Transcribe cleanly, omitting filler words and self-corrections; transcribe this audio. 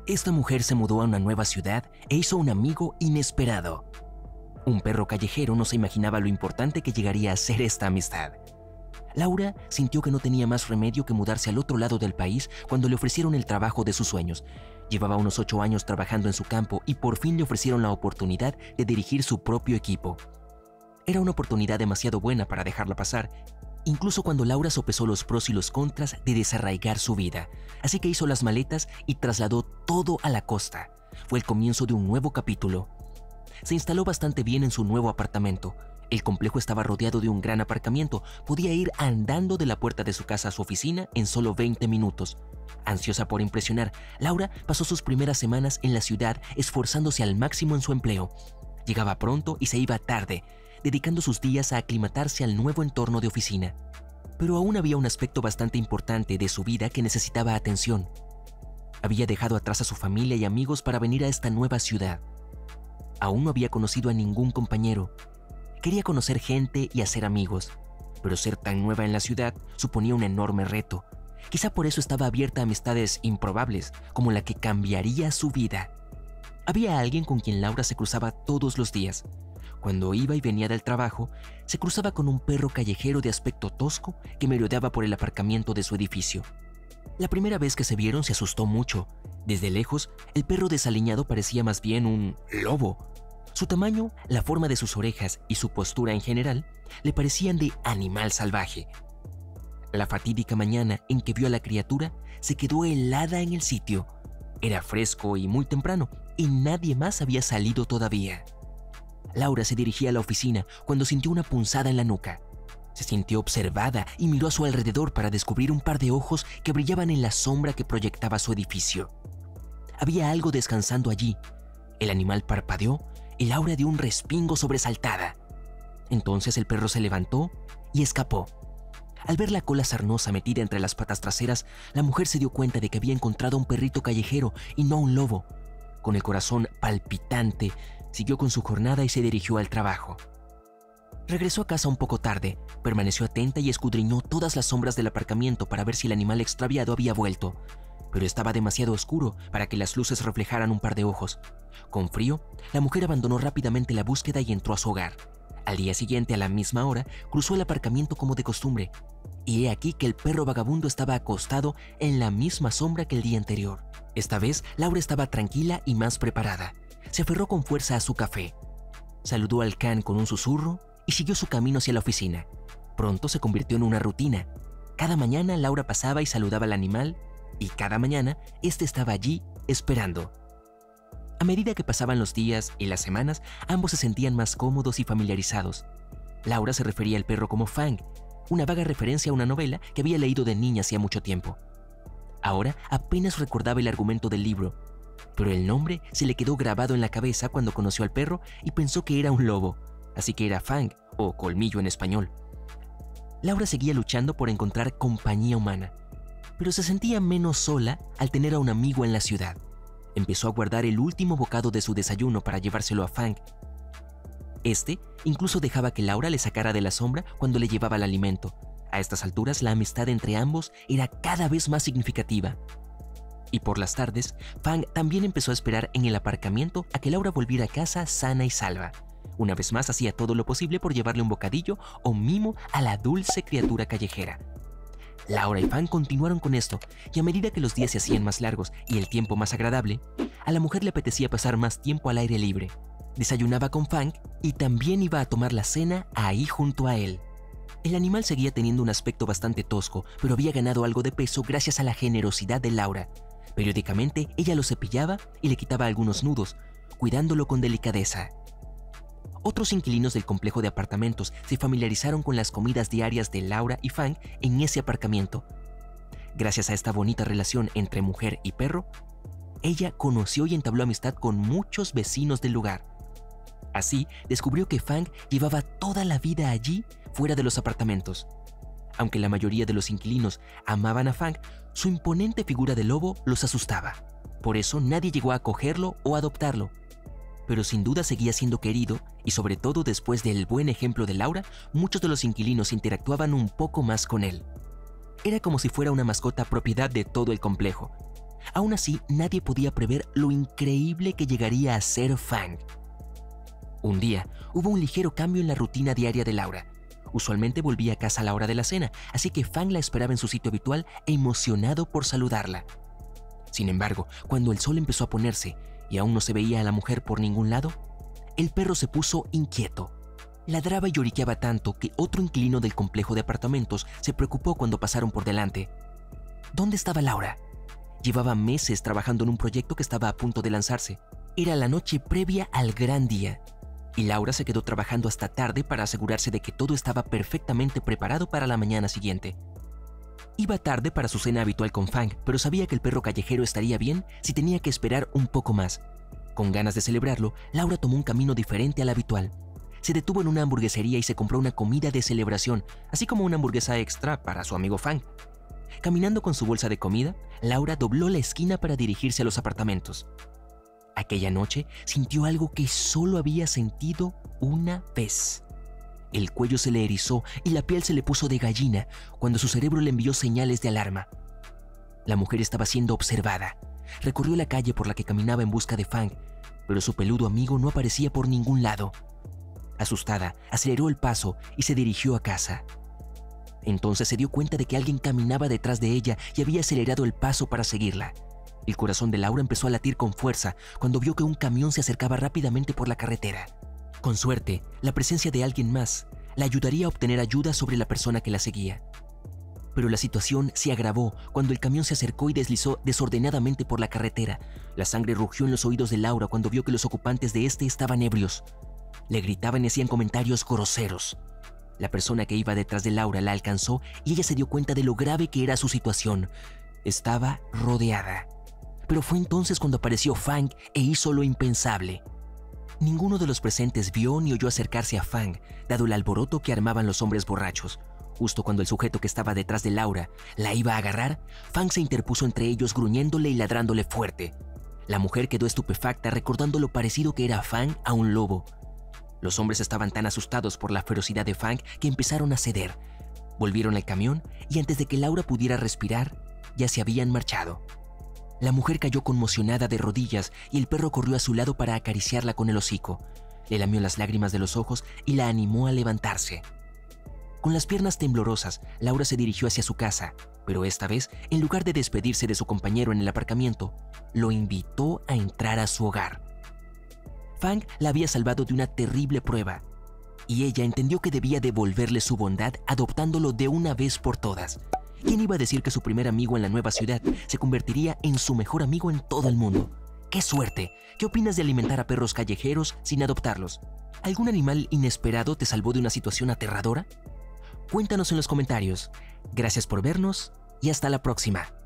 Esta mujer se mudó a una nueva ciudad e hizo un amigo inesperado. Un perro callejero no se imaginaba lo importante que llegaría a ser esta amistad. Laura sintió que no tenía más remedio que mudarse al otro lado del país cuando le ofrecieron el trabajo de sus sueños. Llevaba unos 8 años trabajando en su campo y por fin le ofrecieron la oportunidad de dirigir su propio equipo. Era una oportunidad demasiado buena para dejarla pasar, incluso cuando Laura sopesó los pros y los contras de desarraigar su vida. Así que hizo las maletas y trasladó todo a la costa. Fue el comienzo de un nuevo capítulo. Se instaló bastante bien en su nuevo apartamento. El complejo estaba rodeado de un gran aparcamiento. Podía ir andando de la puerta de su casa a su oficina en solo 20 minutos. Ansiosa por impresionar, Laura pasó sus primeras semanas en la ciudad esforzándose al máximo en su empleo. Llegaba pronto y se iba tarde, dedicando sus días a aclimatarse al nuevo entorno de oficina. Pero aún había un aspecto bastante importante de su vida que necesitaba atención. Había dejado atrás a su familia y amigos para venir a esta nueva ciudad. Aún no había conocido a ningún compañero. Quería conocer gente y hacer amigos, pero ser tan nueva en la ciudad suponía un enorme reto. Quizá por eso estaba abierta a amistades improbables, como la que cambiaría su vida. Había alguien con quien Laura se cruzaba todos los días. Cuando iba y venía del trabajo, se cruzaba con un perro callejero de aspecto tosco que merodeaba por el aparcamiento de su edificio. La primera vez que se vieron se asustó mucho. Desde lejos, el perro desaliñado parecía más bien un lobo. Su tamaño, la forma de sus orejas y su postura en general le parecían de animal salvaje. La fatídica mañana en que vio a la criatura, se quedó helada en el sitio. Era fresco y muy temprano, y nadie más había salido todavía. Laura se dirigía a la oficina cuando sintió una punzada en la nuca. Se sintió observada y miró a su alrededor para descubrir un par de ojos que brillaban en la sombra que proyectaba su edificio. Había algo descansando allí. El animal parpadeó y Laura dio un respingo sobresaltada. Entonces el perro se levantó y escapó. Al ver la cola sarnosa metida entre las patas traseras, la mujer se dio cuenta de que había encontrado a un perrito callejero y no a un lobo. Con el corazón palpitante, siguió con su jornada y se dirigió al trabajo. Regresó a casa un poco tarde, permaneció atenta y escudriñó todas las sombras del aparcamiento para ver si el animal extraviado había vuelto. Pero estaba demasiado oscuro para que las luces reflejaran un par de ojos. Con frío, la mujer abandonó rápidamente la búsqueda y entró a su hogar. Al día siguiente, a la misma hora, cruzó el aparcamiento como de costumbre. Y he aquí que el perro vagabundo estaba acostado en la misma sombra que el día anterior. Esta vez, Laura estaba tranquila y más preparada. Se aferró con fuerza a su café. Saludó al can con un susurro y siguió su camino hacia la oficina. Pronto se convirtió en una rutina. Cada mañana Laura pasaba y saludaba al animal, y cada mañana este estaba allí esperando. A medida que pasaban los días y las semanas, ambos se sentían más cómodos y familiarizados. Laura se refería al perro como Fang, una vaga referencia a una novela que había leído de niña hacía mucho tiempo. Ahora apenas recordaba el argumento del libro, pero el nombre se le quedó grabado en la cabeza cuando conoció al perro y pensó que era un lobo, así que era Fang, o colmillo en español. Laura seguía luchando por encontrar compañía humana, pero se sentía menos sola al tener a un amigo en la ciudad. Empezó a guardar el último bocado de su desayuno para llevárselo a Fang. Este incluso dejaba que Laura le sacara de la sombra cuando le llevaba el alimento. A estas alturas, la amistad entre ambos era cada vez más significativa. Y por las tardes, Fang también empezó a esperar en el aparcamiento a que Laura volviera a casa sana y salva. Una vez más hacía todo lo posible por llevarle un bocadillo o mimo a la dulce criatura callejera. Laura y Fang continuaron con esto, y a medida que los días se hacían más largos y el tiempo más agradable, a la mujer le apetecía pasar más tiempo al aire libre. Desayunaba con Fang y también iba a tomar la cena ahí junto a él. El animal seguía teniendo un aspecto bastante tosco, pero había ganado algo de peso gracias a la generosidad de Laura. Periódicamente ella lo cepillaba y le quitaba algunos nudos, cuidándolo con delicadeza. Otros inquilinos del complejo de apartamentos se familiarizaron con las comidas diarias de Laura y Fang en ese aparcamiento. Gracias a esta bonita relación entre mujer y perro, ella conoció y entabló amistad con muchos vecinos del lugar. Así, descubrió que Fang llevaba toda la vida allí, fuera de los apartamentos. Aunque la mayoría de los inquilinos amaban a Fang, su imponente figura de lobo los asustaba. Por eso nadie llegó a acogerlo o adoptarlo. Pero sin duda seguía siendo querido, y sobre todo después del buen ejemplo de Laura, muchos de los inquilinos interactuaban un poco más con él. Era como si fuera una mascota propiedad de todo el complejo. Aún así, nadie podía prever lo increíble que llegaría a ser Fang. Un día, hubo un ligero cambio en la rutina diaria de Laura. Usualmente volvía a casa a la hora de la cena, así que Fang la esperaba en su sitio habitual, emocionado por saludarla. Sin embargo, cuando el sol empezó a ponerse y aún no se veía a la mujer por ningún lado, el perro se puso inquieto. Ladraba y lloriqueaba tanto que otro inquilino del complejo de apartamentos se preocupó cuando pasaron por delante. ¿Dónde estaba Laura? Llevaba meses trabajando en un proyecto que estaba a punto de lanzarse. Era la noche previa al gran día, y Laura se quedó trabajando hasta tarde para asegurarse de que todo estaba perfectamente preparado para la mañana siguiente. Iba tarde para su cena habitual con Fang, pero sabía que el perro callejero estaría bien si tenía que esperar un poco más. Con ganas de celebrarlo, Laura tomó un camino diferente al habitual. Se detuvo en una hamburguesería y se compró una comida de celebración, así como una hamburguesa extra para su amigo Fang. Caminando con su bolsa de comida, Laura dobló la esquina para dirigirse a los apartamentos. Aquella noche sintió algo que solo había sentido una vez. El cuello se le erizó y la piel se le puso de gallina cuando su cerebro le envió señales de alarma. La mujer estaba siendo observada. Recorrió la calle por la que caminaba en busca de Fang, pero su peludo amigo no aparecía por ningún lado. Asustada, aceleró el paso y se dirigió a casa. Entonces se dio cuenta de que alguien caminaba detrás de ella y había acelerado el paso para seguirla. El corazón de Laura empezó a latir con fuerza cuando vio que un camión se acercaba rápidamente por la carretera. Con suerte, la presencia de alguien más la ayudaría a obtener ayuda sobre la persona que la seguía. Pero la situación se agravó cuando el camión se acercó y deslizó desordenadamente por la carretera. La sangre rugió en los oídos de Laura cuando vio que los ocupantes de este estaban ebrios. Le gritaban y hacían comentarios groseros. La persona que iba detrás de Laura la alcanzó y ella se dio cuenta de lo grave que era su situación. Estaba rodeada. Pero fue entonces cuando apareció Fang e hizo lo impensable. Ninguno de los presentes vio ni oyó acercarse a Fang, dado el alboroto que armaban los hombres borrachos. Justo cuando el sujeto que estaba detrás de Laura la iba a agarrar, Fang se interpuso entre ellos gruñéndole y ladrándole fuerte. La mujer quedó estupefacta recordando lo parecido que era Fang a un lobo. Los hombres estaban tan asustados por la ferocidad de Fang que empezaron a ceder. Volvieron al camión y antes de que Laura pudiera respirar, ya se habían marchado. La mujer cayó conmocionada de rodillas y el perro corrió a su lado para acariciarla con el hocico. Le lamió las lágrimas de los ojos y la animó a levantarse. Con las piernas temblorosas, Laura se dirigió hacia su casa, pero esta vez, en lugar de despedirse de su compañero en el aparcamiento, lo invitó a entrar a su hogar. Fang la había salvado de una terrible prueba, y ella entendió que debía devolverle su bondad adoptándolo de una vez por todas. ¿Quién iba a decir que su primer amigo en la nueva ciudad se convertiría en su mejor amigo en todo el mundo? ¡Qué suerte! ¿Qué opinas de alimentar a perros callejeros sin adoptarlos? ¿Algún animal inesperado te salvó de una situación aterradora? Cuéntanos en los comentarios. Gracias por vernos y hasta la próxima.